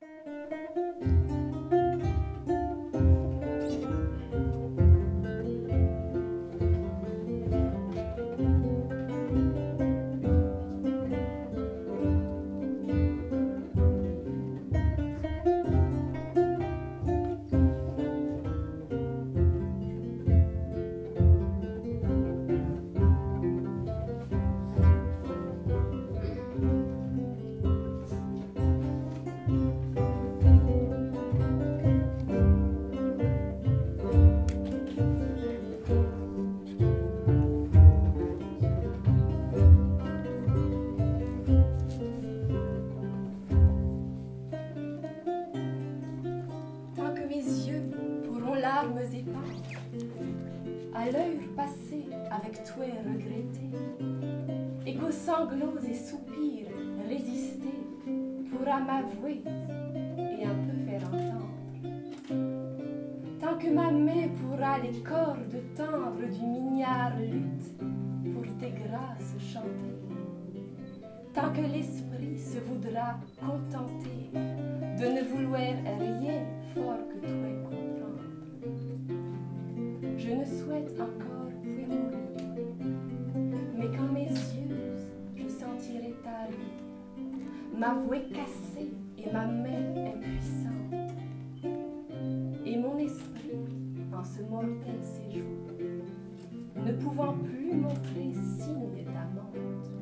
Larmes éparses, à l'œil passé avec toi regretté, et qu'aux sanglots et soupirs résister pourra m'avouer et un peu faire entendre. Tant que ma main pourra les cordes tendres du mignard lutte pour tes grâces chanter, tant que l'esprit se voudra contenter de ne vouloir rien fort que toi comprendre. Je ne souhaite encore plus mourir, mais quand mes yeux je sentirai tarir, ma voix cassée et ma main impuissante, et mon esprit en ce mortel séjour, ne pouvant plus montrer signe d'amante,